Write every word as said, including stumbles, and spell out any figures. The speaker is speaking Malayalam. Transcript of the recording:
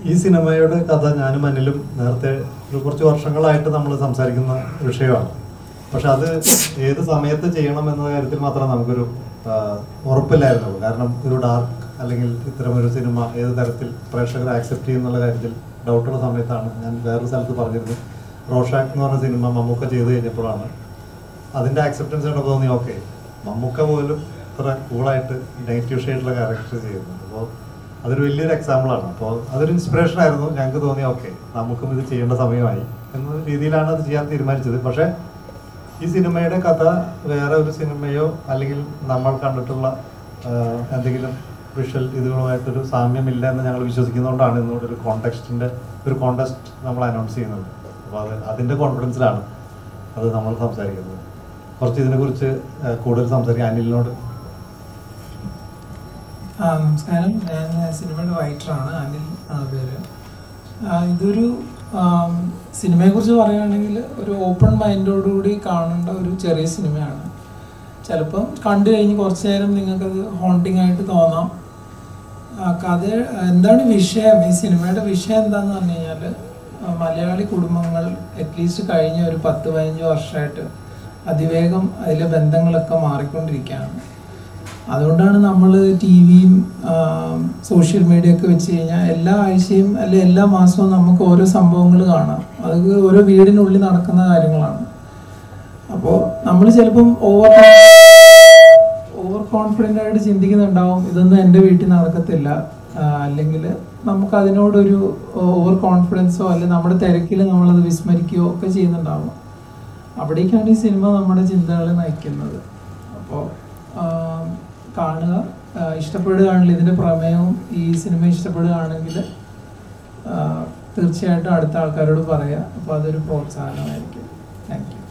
ഈ സിനിമയുടെ കഥ ഞാനും അനിലും നേരത്തെ കുറച്ച് വർഷങ്ങളായിട്ട് നമ്മൾ സംസാരിക്കുന്ന വിഷയമാണ്. പക്ഷെ അത് ഏത് സമയത്ത് ചെയ്യണം എന്ന കാര്യത്തിൽ മാത്രം നമുക്കൊരു ഉറപ്പില്ലായിരുന്നുള്ളൂ. കാരണം ഒരു ഡാർക്ക് അല്ലെങ്കിൽ ഇത്തരമൊരു സിനിമ ഏത് തരത്തിൽ പ്രേക്ഷകർ ആക്സെപ്റ്റ് ചെയ്യുന്നുള്ള കാര്യത്തിൽ ഡൗട്ടുള്ള സമയത്താണ് ഞാൻ വേറൊരു സ്ഥലത്ത് പറഞ്ഞിരുന്നത്. റോഷാക്ക് എന്ന് പറഞ്ഞ സിനിമ മമ്മൂക്ക ചെയ്ത് കഴിഞ്ഞപ്പോഴാണ് അതിൻ്റെ ആക്സെപ്റ്റൻസ് കണ്ടപ്പോൾ തോന്നി ഓക്കെ, മമ്മൂക്ക പോലും ഇത്ര കൂളായിട്ട് നെഗറ്റീവ് ഷെയ്ഡുള്ള ക്യാരക്ടർ ചെയ്യുന്നത്. അപ്പോൾ അതൊരു വലിയൊരു എക്സാമ്പിളാണ്. അപ്പോൾ അതൊരു ഇൻസ്പിറേഷൻ ആയിരുന്നു. ഞങ്ങൾക്ക് തോന്നി ഓക്കെ, നമുക്കും ഇത് ചെയ്യേണ്ട സമയമായി എന്ന രീതിയിലാണ് അത് ചെയ്യാൻ തീരുമാനിച്ചത്. പക്ഷേ ഈ സിനിമയുടെ കഥ വേറെ ഒരു സിനിമയോ അല്ലെങ്കിൽ നമ്മൾ കണ്ടിട്ടുള്ള എന്തെങ്കിലും വിഷ്വൽ ഇതുകളുമായിട്ടൊരു സാമ്യമില്ല എന്ന് ഞങ്ങൾ വിശ്വസിക്കുന്നതുകൊണ്ടാണ് ഇന്നുകൂടെ ഒരു കോണ്ടെക്സ്റ്റിൻ്റെ ഒരു കോണ്ടസ്റ്റ് നമ്മൾ അനൗൺസ് ചെയ്യുന്നത്. അപ്പോൾ അത് അതിൻ്റെ കോൺഫിഡൻസിലാണ് അത് നമ്മൾ സംസാരിക്കുന്നത്. കുറച്ച് ഇതിനെക്കുറിച്ച് കൂടുതൽ സംസാരിക്കാൻ അനിലിനോട്. ആ നമസ്കാരം, ഞാൻ സിനിമയുടെ റൈറ്ററാണ്, അനിൽ ആണ് പേര്. ഇതൊരു സിനിമയെക്കുറിച്ച് പറയുകയാണെങ്കിൽ ഒരു ഓപ്പൺ മൈൻഡോടുകൂടി കാണേണ്ട ഒരു ചെറിയ സിനിമയാണ്. ചിലപ്പം കണ്ടു കഴിഞ്ഞ് കുറച്ച് നേരം നിങ്ങൾക്കത് ഹോണ്ടിങ് ആയിട്ട് തോന്നാം. കഥ എന്താണ് വിഷയം, ഈ സിനിമയുടെ വിഷയം എന്താണെന്ന് പറഞ്ഞു കഴിഞ്ഞാൽ മലയാളി കുടുംബങ്ങൾ അറ്റ്ലീസ്റ്റ് കഴിഞ്ഞ ഒരു പത്ത് പതിനഞ്ച് വർഷമായിട്ട് അതിവേഗം അതിലെ ബന്ധങ്ങളൊക്കെ മാറിക്കൊണ്ടിരിക്കുകയാണ്. അതുകൊണ്ടാണ് നമ്മൾ ടി വിയും സോഷ്യൽ മീഡിയ ഒക്കെ വെച്ച് കഴിഞ്ഞാൽ എല്ലാ ആഴ്ചയും അല്ലെ എല്ലാ മാസവും നമുക്ക് ഓരോ സംഭവങ്ങൾ കാണാം. അത് ഓരോ വീടിനുള്ളിൽ നടക്കുന്ന കാര്യങ്ങളാണ്. അപ്പോൾ നമ്മൾ ചിലപ്പം ഓവർ ഓവർ കോൺഫിഡൻ്റ് ആയിട്ട് ചിന്തിക്കുന്നുണ്ടാവും ഇതൊന്നും എൻ്റെ വീട്ടിൽ നടക്കത്തില്ല, അല്ലെങ്കിൽ നമുക്ക് അതിനോടൊരു ഓവർ കോൺഫിഡൻസോ അല്ലെങ്കിൽ നമ്മുടെ തിരക്കിൽ നമ്മളത് വിസ്മരിക്കുകയോ ഒക്കെ ചെയ്യുന്നുണ്ടാവും. അവിടേക്കാണ് ഈ സിനിമ നമ്മുടെ ചിന്തകളെ നയിക്കുന്നത്. അപ്പോൾ കാണുക, ഇഷ്ടപ്പെടുകയാണെങ്കിൽ ഇതിൻ്റെ പ്രമേയവും ഈ സിനിമ ഇഷ്ടപ്പെടുകയാണെങ്കിൽ തീർച്ചയായിട്ടും അടുത്ത ആൾക്കാരോട് പറയുക. അപ്പോൾ അതൊരു പ്രോത്സാഹനമായിരിക്കും. Thank you.